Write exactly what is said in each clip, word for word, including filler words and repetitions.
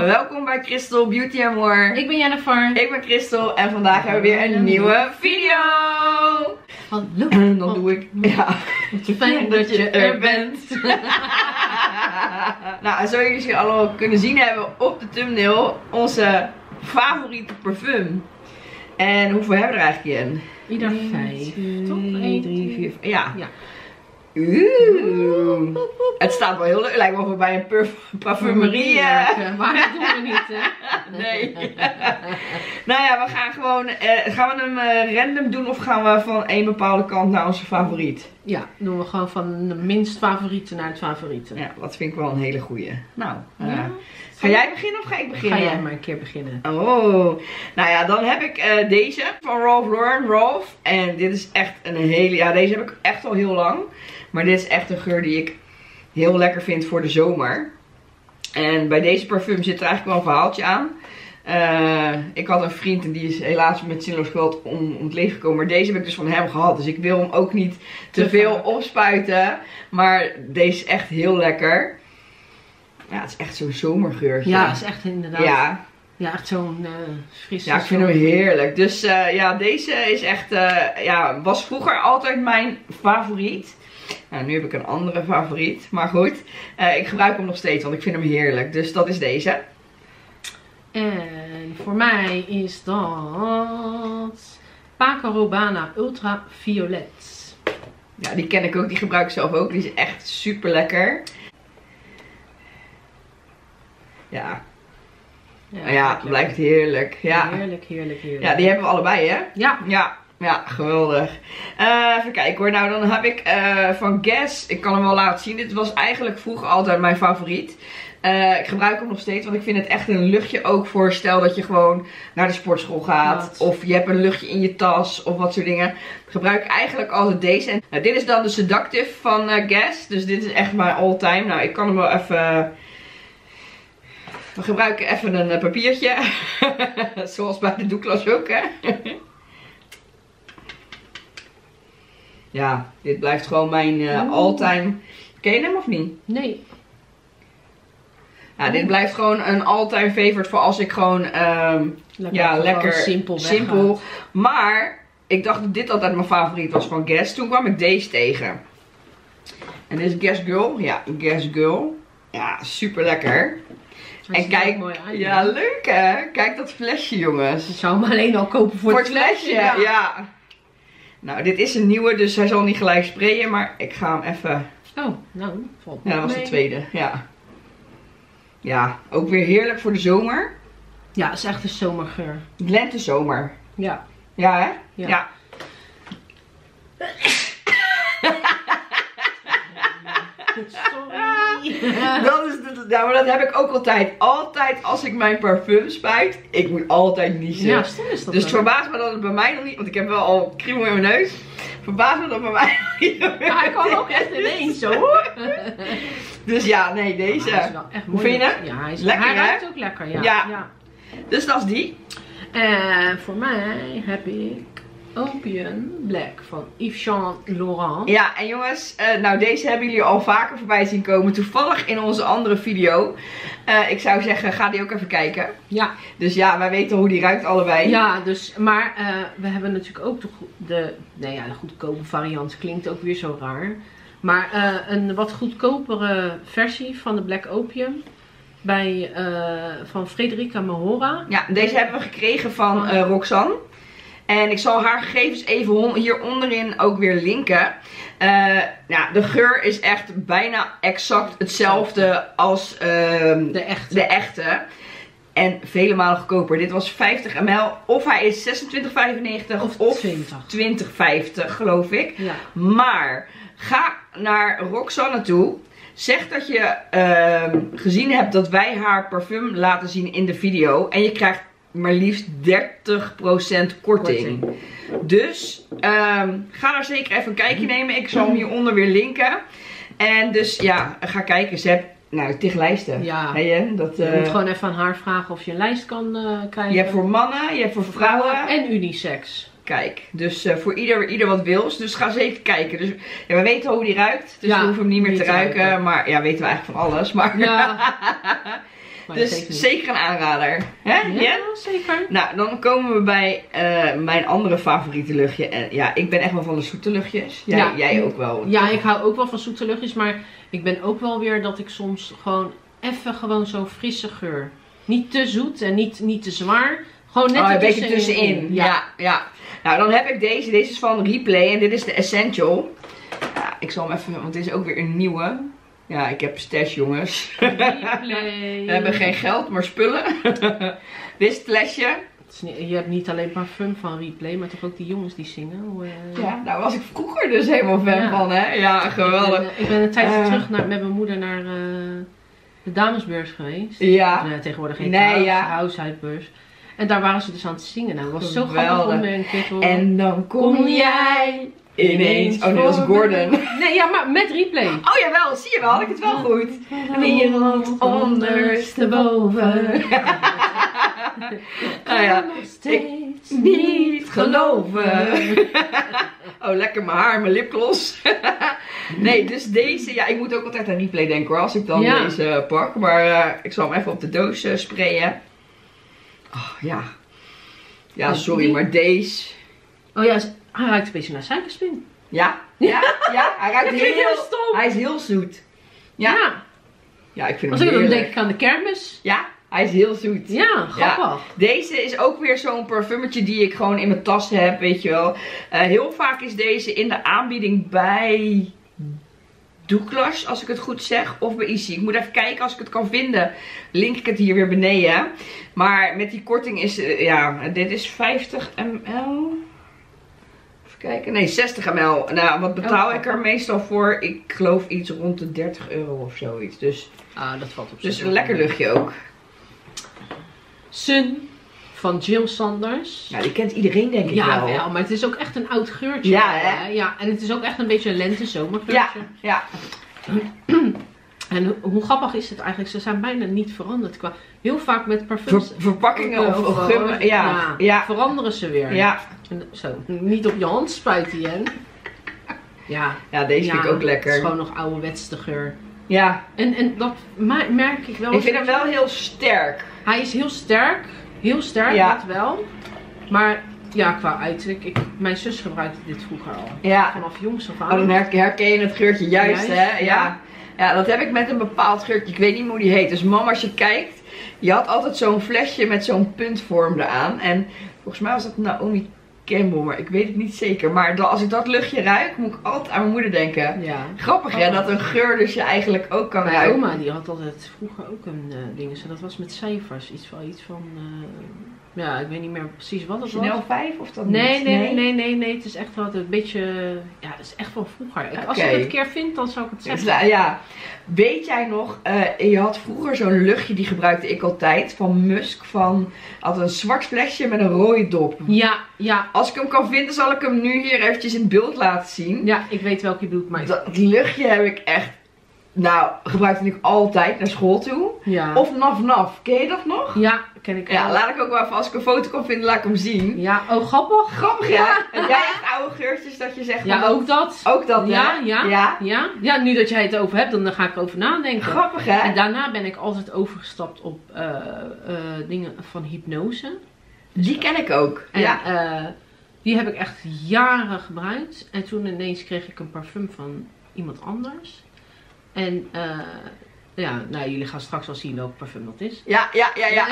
Welkom bij Crystal Beauty and More. Ik ben Jennifer. Ik ben Crystal en vandaag hebben we weer een nieuwe video. Hallo. En dan doe ik, ja, Fijn dat je er bent. Nou, zoals jullie allemaal kunnen zien hebben op de thumbnail onze favoriete parfum. En hoeveel hebben we er eigenlijk in? Ieder vijf, toch? één, drie, vier, ja. Ja. Oeh. Het staat wel heel leuk. Lijkt wel of we bij een parf parfumerie. Uh... Maar dat doen we niet, hè? Nee. Nou ja, we gaan gewoon. Uh, gaan we hem uh, random doen of gaan we van één bepaalde kant naar onze favoriet? Ja, doen we gewoon van de minst favoriete naar het favoriete. Ja, dat vind ik wel een hele goeie. Nou, uh, ja. Ga jij beginnen of ga ik beginnen? Ga jij maar een keer beginnen. Oh, nou ja, dan heb ik uh, deze van Ralph Lauren, Ralph. En dit is echt een hele, ja, deze heb ik echt al heel lang. Maar dit is echt een geur die ik heel lekker vind voor de zomer. En bij deze parfum zit er eigenlijk wel een verhaaltje aan. Uh, ik had een vriend en die is helaas met zinloos geweld om, om het leven gekomen. Maar deze heb ik dus van hem gehad. Dus ik wil hem ook niet te, te veel vaak opspuiten. Maar deze is echt heel lekker. Ja, het is echt zo'n zomergeurtje. Ja, het is echt inderdaad. Ja. Ja, echt zo'n uh, frisse. Ja, ik vind hem heerlijk. Dus uh, ja, deze is echt, uh, ja, was vroeger altijd mijn favoriet. Nou, nu heb ik een andere favoriet. Maar goed, uh, ik gebruik hem nog steeds, want ik vind hem heerlijk. Dus dat is deze. En voor mij is dat Paco Rabanne Ultra Violet. Ja, die ken ik ook. Die gebruik ik zelf ook. Die is echt super lekker. Ja. Ja, ja blijft heerlijk. Ja. Heerlijk, heerlijk, heerlijk. Ja, die hebben we allebei, hè? Ja. Ja. Ja, geweldig. Uh, even kijken hoor. Nou, dan heb ik uh, van Guess. Ik kan hem wel laten zien. Dit was eigenlijk vroeger altijd mijn favoriet. Uh, ik gebruik hem nog steeds. Want ik vind het echt een luchtje ook voor. Stel dat je gewoon naar de sportschool gaat. Wat? Of je hebt een luchtje in je tas. Of wat soort dingen. Ik gebruik eigenlijk altijd deze. En, uh, dit is dan de Seductive van uh, Guess. Dus dit is echt mijn all time. Nou, ik kan hem wel even... We gebruiken even een uh, papiertje. Zoals bij de doeklas ook, hè. Ja, dit blijft gewoon mijn uh, all-time. Ken je hem of niet? Nee. Ja, dit blijft gewoon een all-time favorite voor als ik gewoon um, lekker, ja, lekker simpel, simpel. Maar ik dacht dat dit altijd mijn favoriet was van Guess. Toen kwam ik deze tegen. En dit is Guess Girl. Ja, Guess Girl. Ja, super lekker. En kijk, mooi uit, ja, leuk hè. Kijk dat flesje, jongens. Ik zou hem alleen al kopen voor, voor het, het flesje. flesje. Ja. ja. Nou, dit is een nieuwe, dus hij zal niet gelijk sprayen, maar ik ga hem even... Oh, nou, valt Ja, dat was mee. de tweede, ja. Ja, ook weer heerlijk voor de zomer. Ja, het is echt een zomergeur. Lente-zomer. Ja. Ja, hè? Ja. ja. Sorry. Dat is de, ja, maar dat heb ik ook altijd. Altijd als ik mijn parfum spuit, ik moet altijd niezen. Ja, stom is dat. Dus het verbaast me dat het bij mij nog niet, want ik heb wel al kriebel in mijn neus. Verbaast me dat het bij mij nog niet. Ja, hij kwam ook echt ineens zo. Dus ja, nee, deze. Hij is wel echt mooi. Hoe vind je hem? Ja, hij, is, lekker, hij hè? ruikt ook lekker. Ja. Ja. ja. Dus dat is die. En voor mij heb ik Opium Black van Yves Saint Laurent. Ja, en jongens, uh, nou deze hebben jullie al vaker voorbij zien komen. Toevallig in onze andere video. Uh, ik zou zeggen, ga die ook even kijken. Ja. Dus ja, wij weten hoe die ruikt allebei. Ja, dus, maar uh, we hebben natuurlijk ook de, de, nou ja, de goedkope variant. Klinkt ook weer zo raar. Maar uh, een wat goedkopere versie van de Black Opium. Bij, uh, van Frederica Mahora. Ja, deze hebben we gekregen van uh, Roxanne. En ik zal haar gegevens even hier onderin ook weer linken. Uh, ja, de geur is echt bijna exact hetzelfde als uh, de, echte. de echte. En vele malen goedkoper. Dit was vijftig milliliter. Of hij is zesentwintig vijfennegentig of, of twintig vijftig geloof ik. Ja. Maar ga naar Roxanne toe. Zeg dat je uh, gezien hebt dat wij haar parfum laten zien in de video. En je krijgt maar liefst dertig procent korting. korting. Dus um, ga daar zeker even een kijkje nemen. Ik zal hem hieronder weer linken. En dus ja, ga kijken. Ze hebben nou, tig lijsten. Ja. Hey, dat, uh, je moet gewoon even aan haar vragen of je een lijst kan uh, krijgen. Je hebt voor mannen, je hebt voor vrouwen. En unisex. Kijk, dus uh, voor ieder, ieder wat wils. Dus ga zeker kijken. Dus ja, we weten hoe die ruikt. Dus ja, we hoeven hem niet meer te ruiken. ruiken. Maar ja, weten we eigenlijk van alles. Maar ja. Maar Dus zeker een aanrader. Hè? Ja, Jen? zeker. Nou, dan komen we bij uh, mijn andere favoriete luchtje. En ja, ik ben echt wel van de zoete luchtjes. Jij, Ja. jij ook wel. Ja, ik hou ook wel van zoete luchtjes. Maar ik ben ook wel weer dat ik soms gewoon even gewoon zo'n frisse geur. Niet te zoet en niet, niet te zwaar. Gewoon net oh, een beetje tussenin. tussenin. Ja. Ja. ja, Nou, dan heb ik deze. Deze is van Replay en dit is de Essential. Ja, ik zal hem even, want dit is ook weer een nieuwe. Ja, ik heb stash, jongens. Replay. We hebben geen geld, maar spullen. Dit is het flesje. Je hebt niet alleen parfum van Replay, maar toch ook die jongens die zingen. Uh... Ja, daar was ik vroeger dus helemaal fan ja. van, hè? Ja, geweldig. Ik ben, ik ben een tijdje uh, terug naar, met mijn moeder naar uh, de damesbeurs geweest. Ja. Of, uh, tegenwoordig geen nee, house, ja. househuisbeurs. En daar waren ze dus aan het zingen. Nou, het was geweldig. zo grappig om een keer te horen. En dan kom, kom jij ineens. Oh nee, dat was Gordon. Nee, ja, maar met Replay. Oh jawel, zie je wel, had ik het wel goed. Wereld ondersteboven. Nou ja, ik niet geloven. Oh, lekker mijn haar, mijn lipgloss. Nee, dus deze, ja, ik moet ook altijd aan Replay denken hoor, als ik dan ja. deze pak. Maar uh, ik zal hem even op de doos uh, sprayen. Oh, ja. Ja, sorry, maar deze. Oh ja, hij ruikt een beetje naar suikerspin. Ja, ja, ja. Hij ruikt heel, heel stom. Hij is heel zoet. Ja. Ja, ja ik vind Als hem ik heerlijk. dan denk ik aan de kermis. Ja, hij is heel zoet. Ja, grappig. Ja. Deze is ook weer zo'n parfummetje die ik gewoon in mijn tas heb, weet je wel. Uh, heel vaak is deze in de aanbieding bij Douglas, als ik het goed zeg, of bij Easy. Ik moet even kijken, als ik het kan vinden, link ik het hier weer beneden. Maar met die korting is, uh, ja, dit is vijftig milliliter. Even kijken, nee, zestig milliliter. Nou, wat betaal oh, ik er meestal voor? Ik geloof iets rond de dertig euro of zoiets. Dus, ah, dat valt op dus een lekker luchtje ook. Sun van Jill Sanders. Ja, die kent iedereen denk ik ja, wel. Ja, maar het is ook echt een oud geurtje. Ja, hè? Ja, en het is ook echt een beetje een lente-zomergeurtje. Ja, ja. En hoe grappig is het eigenlijk? Ze zijn bijna niet veranderd. Qua heel vaak met parfums. Ver, verpakkingen of, of gummen. Ja, ja, ja. Veranderen ze weer. Ja. En zo, niet op je hand spuiten, Jen. Ja. Ja, deze ja, vind ik ook lekker. Het is gewoon nog ouderwetse geur. Ja. En, en dat merk ik wel. Ik vind hem wel heel sterk. Hij is heel sterk. Heel sterk, ja. Dat wel. Maar ja, qua uiterlijk. Ik, mijn zus gebruikte dit vroeger al. Ja. Vanaf jongs af aan. Oh, dan herken je het geurtje juist, juist hè? Ja. ja. Ja, dat heb ik met een bepaald geurtje. Ik weet niet hoe die heet. Dus mama, als je kijkt. Je had altijd zo'n flesje met zo'n puntvorm eraan. En volgens mij was dat Naomi Campbell. Maar ik weet het niet zeker. Maar als ik dat luchtje ruik, moet ik altijd aan mijn moeder denken. Ja. Grappig hè, dat een geur dus je eigenlijk ook kan mijn ruiken. Mijn oma die had altijd vroeger ook een uh, ding. Dat was met cijfers. Iets van, iets van uh, ja, ik weet niet meer precies wat het was. Chanel vijf of dat nee, niet? Nee, nee, nee, nee, nee. Het is echt wel een beetje, ja, dat is echt van vroeger. Ik, als okay. ik het een keer vind, dan zou ik het zeggen. Ja. Weet jij nog, uh, je had vroeger zo'n luchtje, die gebruikte ik altijd, van Musk, van, had een zwart flesje met een rode dop. Ja, ja. Als ik hem kan vinden, zal ik hem nu hier eventjes in beeld laten zien. Ja, ik weet welke je bedoelt, maar... Dat luchtje heb ik echt, nou, gebruikte ik altijd naar school toe. Ja. Of Naf Naf, ken je dat nog? Ja, ken ik wel. Ja, laat ik ook wel even, als ik een foto kan vinden, laat ik hem zien. Ja, oh grappig. Grappig, ja. ja. En jij echt oude geurtjes dat je zegt... Ja, van, ook dat. Ook dat, ja, hè? Ja, ja, ja. Ja, nu dat jij het over hebt, dan ga ik erover nadenken. Grappig, hè? En daarna ben ik altijd overgestapt op uh, uh, dingen van hypnose. Dus die ken ik ook. En, ja. Uh, die heb ik echt jaren gebruikt. En toen ineens kreeg ik een parfum van iemand anders. En uh, ja, nou jullie gaan straks wel zien welk parfum dat is. Ja, ja, ja, ja.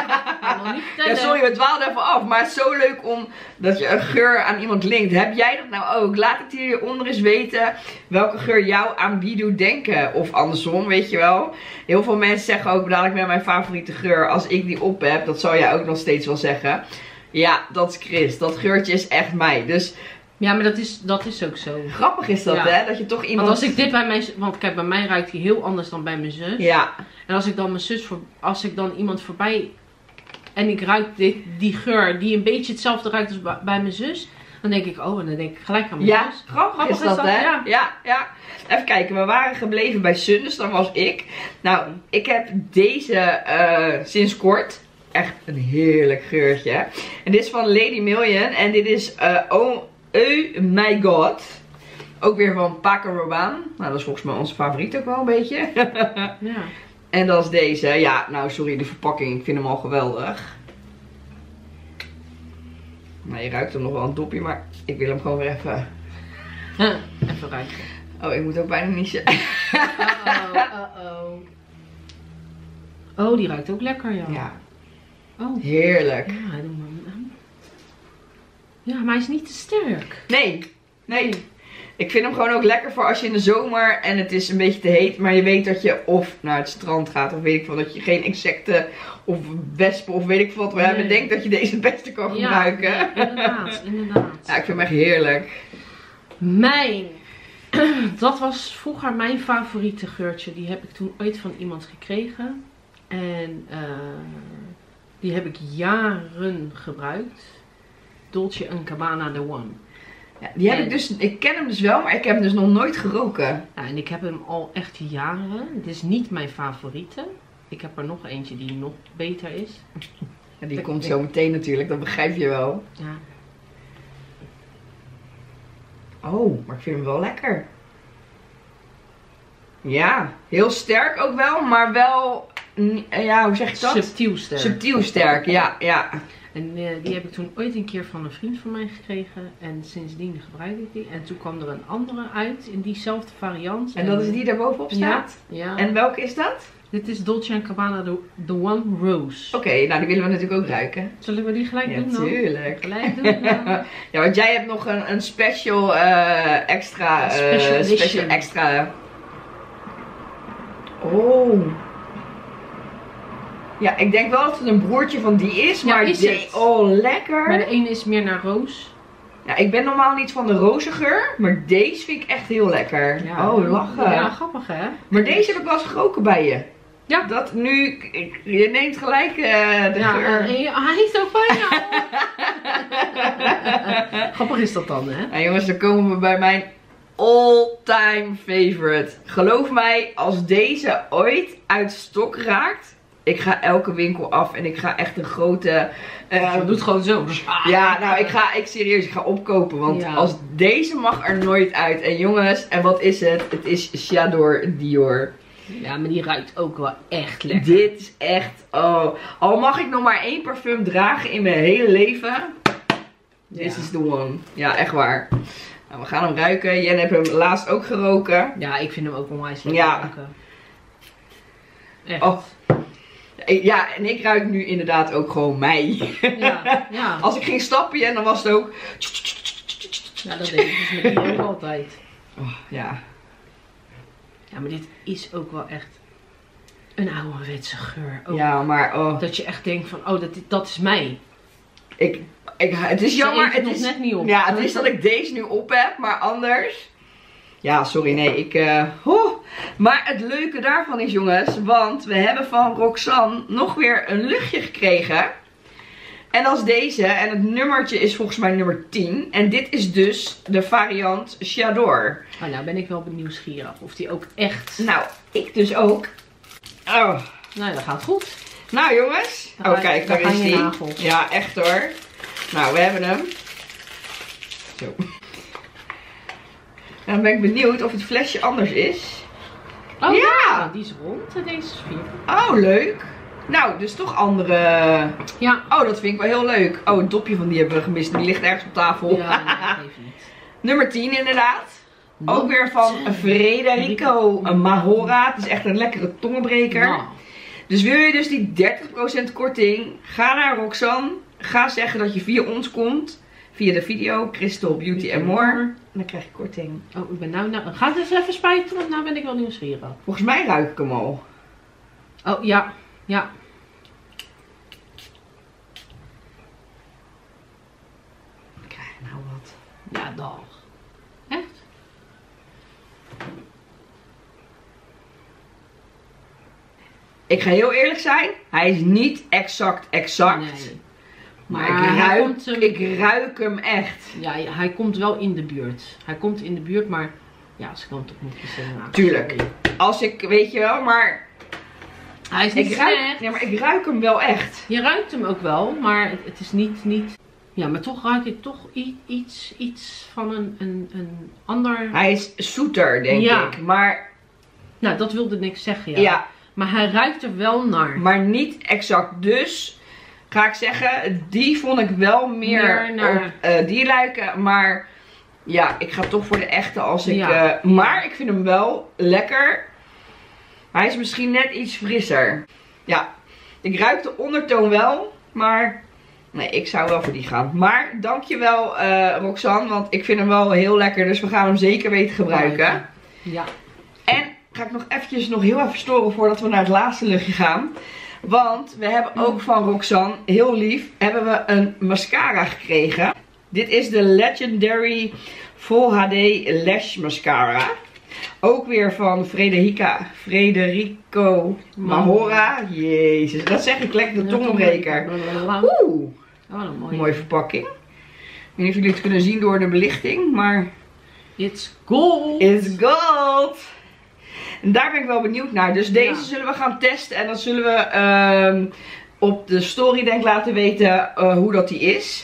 Ja, sorry, we dwaalden even af. Maar het is zo leuk om dat je een geur aan iemand linkt. Heb jij dat nou ook? Laat het hieronder eens weten welke geur jou aan wie doet denken. Of andersom, weet je wel. Heel veel mensen zeggen ook dadelijk met mijn favoriete geur. Als ik die op heb, dat zou jij ook nog steeds wel zeggen. Ja, dat is Chris. Dat geurtje is echt mij. Dus... Ja, maar dat is, dat is ook zo. Grappig is dat, ja. Hè? Dat je toch iemand... Want als ik dit bij mijn... Want kijk, bij mij ruikt hij heel anders dan bij mijn zus. Ja. En als ik dan mijn zus... Voor, als ik dan iemand voorbij... En ik ruik dit, die geur die een beetje hetzelfde ruikt als bij, bij mijn zus. Dan denk ik, oh, en dan denk ik gelijk aan mijn ja, zus. Grappig, grappig is dat, is dat hè? Ja. ja, ja. Even kijken, we waren gebleven bij Sun, dus dan was ik. Nou, ik heb deze uh, sinds kort... Echt een heerlijk geurtje. En dit is van Lady Million. En dit is uh, Oh, oh My God. Ook weer van Paco Rabanne. Nou, dat is volgens mij onze favoriet ook wel een beetje. Ja. En dat is deze. Ja, nou sorry, de verpakking. Ik vind hem al geweldig. Nou, je ruikt hem nog wel een dopje, maar ik wil hem gewoon weer even... Even ruiken. Oh, ik moet ook bijna niezen. Uh-oh, uh-oh. Oh, die ruikt ook lekker, ja. Ja. Oh. Heerlijk. Ja, doe maar. Ja, maar hij is niet te sterk. Nee, nee. Ik vind hem gewoon ook lekker voor als je in de zomer en het is een beetje te heet, maar je weet dat je of naar het strand gaat of weet ik veel, dat je geen insecten of wespen of weet ik veel wat we nee. hebben. Denk dat je deze het beste kan gebruiken. Ja, ja, inderdaad, inderdaad. Ja, ik vind hem echt heerlijk. Mijn, dat was vroeger mijn favoriete geurtje. Die heb ik toen ooit van iemand gekregen. En uh, die heb ik jaren gebruikt. Dolce en Gabbana The One. Ja, die heb en, ik dus, ik ken hem dus wel, maar ik heb hem dus nog nooit geroken. Ja, en ik heb hem al echt jaren. Het is niet mijn favoriete. Ik heb er nog eentje die nog beter is. Ja, die komt zo meteen natuurlijk, dat begrijp je wel. Ja. Oh, maar ik vind hem wel lekker. Ja, heel sterk ook wel, maar wel, ja, hoe zeg je dat? Subtiel sterk. Subtiel sterk, ja, ja. En uh, die heb ik toen ooit een keer van een vriend van mij gekregen. En sindsdien gebruik ik die. En toen kwam er een andere uit in diezelfde variant. En, en dat is die daar bovenop staat? Ja, ja. En welke is dat? Dit is Dolce en Gabbana The, The One Rose. Oké, okay, nou die willen we natuurlijk ook ruiken. Zullen we die gelijk ja, doen dan? Tuurlijk. Gelijk doen dan. Ja, want jij hebt nog een, een special uh, extra... Uh, special, special extra... Oh... Ja, ik denk wel dat het een broertje van die is, maar ja, is die, oh lekker. Maar de ene is meer naar roos. Ja, ik ben normaal niet van de roze geur, maar deze vind ik echt heel lekker. Ja, oh, lachen. Ja, grappig hè. Maar deze heb ik wel eens geroken bij je. Ja. Dat nu, ik, je neemt gelijk uh, de ja, geur. Uh, hij is ook bij jou. Grappig is dat dan hè. Nou jongens, dan komen we bij mijn all-time favorite. Geloof mij, als deze ooit uit stok raakt... Ik ga elke winkel af en ik ga echt een grote... Uh, je doet gewoon zo. Ja, nou ik ga, ik serieus, ik ga opkopen. Want ja. als deze mag er nooit uit. En jongens, en wat is het? Het is J'adore Dior. Ja, maar die ruikt ook wel echt lekker. Dit is echt, oh. Al mag ik nog maar één parfum dragen in mijn hele leven. This ja. is the one. Ja, echt waar. Nou, we gaan hem ruiken. Jen heeft hem laatst ook geroken. Ja, ik vind hem ook onwijs lekker ja. ruiken. Echt. Oh. Ja, en ik ruik nu inderdaad ook gewoon mij. Ja, ja. Als ik ging stappen en dan was het ook... Ja, dat deed ik dus met die ook altijd. Oh, ja. Ja, maar dit is ook wel echt een ouderwetse geur. Ook. Ja, maar... Oh. Dat je echt denkt van, oh, dat, dat is mij. Ik, ik, het is jammer. Het, het nog is net niet op. Ja, het is dat ik deze nu op heb, maar anders... Ja, sorry, nee, ik... Uh, oh. Maar het leuke daarvan is, jongens, want we hebben van Roxanne nog weer een luchtje gekregen. En dat is deze. En het nummertje is volgens mij nummer tien. En dit is dus de variant J'adore. Oh, nou ben ik wel nieuwsgierig of die ook echt... Nou, ik dus ook. Oh. Nou, dat gaat goed. Nou, jongens. Oh, kijk, daar is die. Nagel. Ja, echt hoor. Nou, we hebben hem. Zo. Dan ben ik benieuwd of het flesje anders is. Oh ja, ja. Die is rond en deze is vier. Oh, leuk. Nou, dus toch andere... Ja. Oh, dat vind ik wel heel leuk. Oh, het dopje van die hebben we gemist. Die ligt ergens op tafel. Ja, nee, even niet. Nummer tien inderdaad. Ook weer van Frederico Mahora. Het is echt een lekkere tongenbreker. Nou. Dus wil je dus die dertig procent korting, ga naar Roxanne. Ga zeggen dat je via ons komt. Via de video, Crystal Beauty and More. En dan krijg je korting. Oh, ik ben nou... nou ga het eens even spuiten, want nou ben ik wel nieuwsgierig. Volgens mij ruik ik hem al. Oh, ja. Ja. Krijg je nou wat? Ja, dag. Echt? Ik ga heel eerlijk zijn. Hij is niet exact exact. Nee. Maar, maar ik, ruik, hem, ik ruik hem echt. Ja, hij komt wel in de buurt. Hij komt in de buurt, maar ja, als ik dan toch moet zeggen. Nou, tuurlijk. Sorry. Als ik, weet je wel, maar... Hij is niet ik ruik, ja, maar ik ruik hem wel echt. Je ruikt hem ook wel, maar het, het is niet, niet... Ja, maar toch ruik ik toch iets, iets van een, een, een ander... Hij is zoeter, denk ja. ik. Maar... Nou, dat wilde niks zeggen, ja. Ja. Maar hij ruikt er wel naar. Maar niet exact. Dus ga ik zeggen, die vond ik wel meer, meer naar... op uh, die lijken. Maar ja, ik ga toch voor de echte als ik... Ja. Uh, maar ik vind hem wel lekker. Hij is misschien net iets frisser. Ja, ik ruik de ondertoon wel. Maar nee, ik zou wel voor die gaan. Maar dankjewel uh, Roxanne. Want ik vind hem wel heel lekker. Dus we gaan hem zeker weten gebruiken. Ja. En ga ik nog eventjes nog heel even storen voordat we naar het laatste luchtje gaan. Want we hebben ook van Roxanne, heel lief, hebben we een mascara gekregen. Dit is de Legendary Full H D Lash Mascara. Ook weer van Frederica, Federico Mahora. Jezus, dat zeg ik lekker de tongbreker. Oeh, oh, een mooie. mooie verpakking. Ik weet niet of jullie het kunnen zien door de belichting, maar... It's gold! It's gold! En daar ben ik wel benieuwd naar. Dus deze ja. zullen we gaan testen. En dan zullen we uh, op de story denk laten weten uh, hoe dat die is.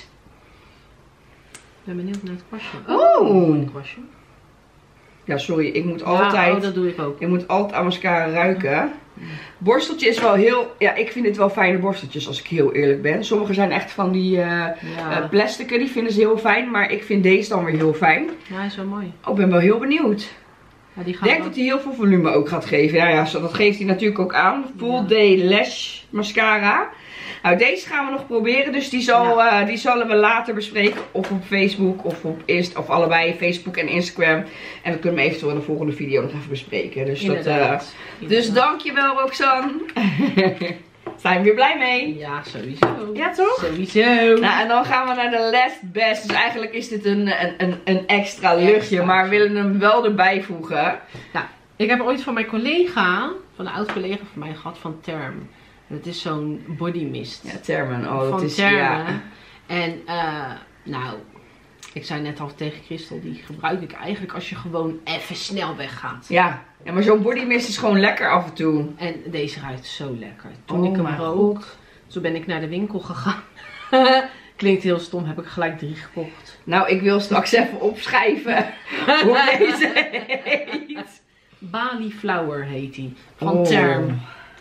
Ik ben benieuwd naar het kwastje. Oh! Oh, een kwastje. Ja, sorry. Ik moet ja, altijd... Oh, dat doe ik ook. Ik moet altijd aan mascara ruiken. Borsteltje is wel heel... Ja, ik vind dit wel fijne borsteltjes als ik heel eerlijk ben. Sommige zijn echt van die uh, ja. uh, plastieken. Die vinden ze heel fijn. Maar ik vind deze dan weer heel fijn. Ja, hij is wel mooi. Oh, ik ben wel heel benieuwd. Ja, die ik denk wel... dat hij heel veel volume ook gaat geven. Ja, ja, dat geeft hij natuurlijk ook aan. Full ja. Day Lash Mascara. Nou, deze gaan we nog proberen. Dus die, zal, ja. uh, die zullen we later bespreken. Of op Facebook of op Insta. Of allebei. Facebook en Instagram. En dan kunnen we eventueel in de volgende video nog even bespreken. Dus, dat, uh, dus dankjewel Roxanne. Zijn we weer blij mee? Ja, sowieso. Ja, toch? Sowieso. Nou, en dan gaan we naar de last best. Dus eigenlijk is dit een, een, een, een extra luchtje. Extra. Maar we willen hem wel erbij voegen. Nou, ik heb ooit van mijn collega, van een oud collega van mij gehad, van Term. Het is zo'n body mist. Ja, Termen. Oh, dat van is, Termen. Ja. En, uh, nou, ik zei net al tegen Christel, die gebruik ik eigenlijk als je gewoon even snel weggaat. Ja. Ja, maar zo'n body mist is gewoon lekker af en toe. En deze ruikt zo lekker. Toen oh ik hem rook, toen ben ik naar de winkel gegaan. Klinkt heel stom, heb ik gelijk drie gekocht. Nou, ik wil straks even opschrijven hoe deze heet. Bali Flower heet die. Van oh. Term.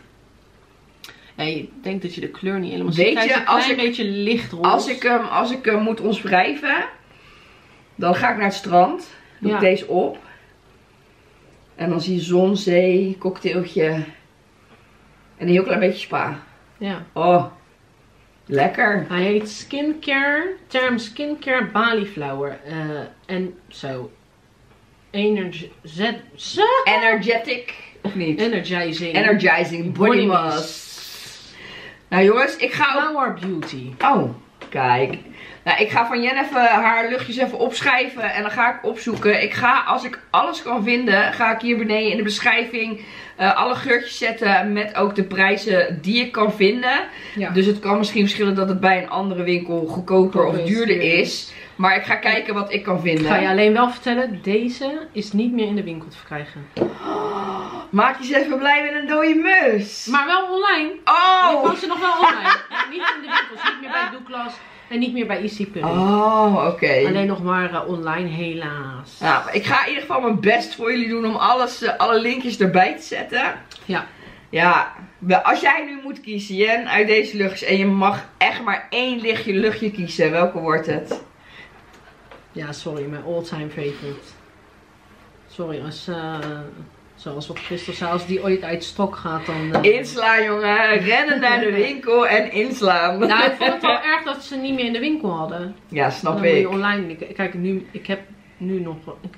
Ja, ik denk dat je de kleur niet helemaal ziet. Weet je, als een ik, beetje lichtroze. Als ik hem als ik hem moet omschrijven, dan ga ik naar het strand. Doe ja. ik deze op. En dan zie je zon, zee, cocktailtje. En een heel klein beetje spa. Ja. Oh, lekker. Hij heet Skincare, Term Skincare Bali Flower. Uh, en zo. Energi Energetic. Of niet? Energizing. Energizing Body, body Mask. Mist. Nou jongens, ik ga... Flower Beauty. Oh, kijk. Nou, ik ga van Jen even haar luchtjes even opschrijven en dan ga ik opzoeken. Ik ga, als ik alles kan vinden, ga ik hier beneden in de beschrijving uh, alle geurtjes zetten met ook de prijzen die ik kan vinden. Ja. Dus het kan misschien verschillen dat het bij een andere winkel goedkoper of duurder is. Maar ik ga kijken wat ik kan vinden. Ik ga je alleen wel vertellen, deze is niet meer in de winkel te verkrijgen. Oh, maak je ze even blij met een dode mus. Maar wel online. Oh! Je kan ze nog wel online. Maar niet in de winkels, niet meer bij Douglas. En niet meer bij Easy Pudding. Oh, oké. Okay. Alleen nog maar uh, online, helaas. Nou, ik ga in ieder geval mijn best voor jullie doen om alles, uh, alle linkjes erbij te zetten. Ja. Ja, als jij nu moet kiezen, Jen, uit deze luchtjes. En je mag echt maar één lichtje, luchtje kiezen. Welke wordt het? Ja, sorry, mijn all-time favorite. Sorry, als... Uh... Zoals wat Christel zei, als die ooit uit stok gaat, dan... Uh... Inslaan, jongen. Rennen naar de winkel en inslaan. Nou, ik vond het wel erg dat ze niet meer in de winkel hadden. Ja, snap dan ik. Dan moet je online... Ik, kijk, nu... Ik heb nu nog... Ik,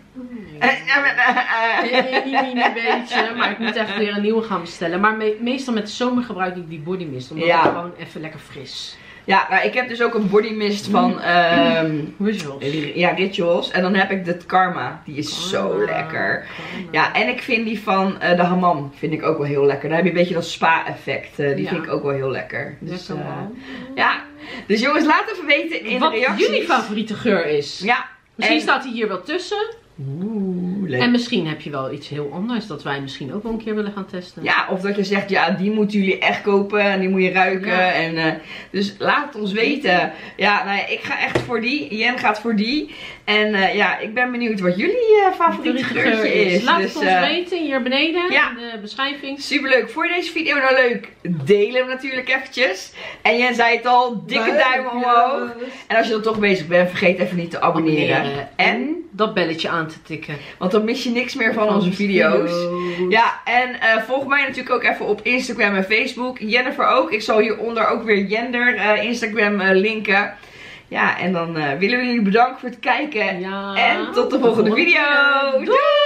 een beetje, maar ik moet echt weer een nieuwe gaan bestellen. Maar me, meestal met de zomer gebruik ik die body mist. Omdat ja. het gewoon even lekker fris. Ja, nou, ik heb dus ook een body mist van um, Rituals. Ja, Rituals. En dan heb ik de Karma. Die is Karma. zo lekker. Karma. Ja, en ik vind die van uh, de Hammam vind ik ook wel heel lekker. Dan heb je een beetje dat spa effect. Uh, die ja. vind ik ook wel heel lekker. Dus, uh, ja. Dus jongens, laat even weten in wat de reacties. Wat jullie favoriete geur is. Ja. Misschien en... staat hij hier wel tussen. Oeh, leuk. En misschien heb je wel iets heel anders dat wij misschien ook wel een keer willen gaan testen. Ja, of dat je zegt, ja, die moeten jullie echt kopen en die moet je ruiken. Ja. En, uh, dus laat het ons weten. Ja, nou ja, ik ga echt voor die. Jen gaat voor die. En uh, ja, ik ben benieuwd wat jullie uh, favoriete geurtje is. is. Laat dus, het ons uh, weten hier beneden ja. in de beschrijving. Superleuk. Voor deze video nou leuk, deel hem natuurlijk eventjes. En Jen zei het al, dikke duim omhoog. En als je dan toch bezig bent, vergeet even niet te abonneren. abonneren. En dat belletje aan te tikken. Want dan mis je niks meer van, van onze video's. video's. Ja, en uh, volg mij natuurlijk ook even op Instagram en Facebook. Jennifer ook. Ik zal hieronder ook weer Jender uh, Instagram uh, linken. Ja, en dan uh, willen we jullie bedanken voor het kijken. Ja, en tot de volgende, volgende video. video. Doei!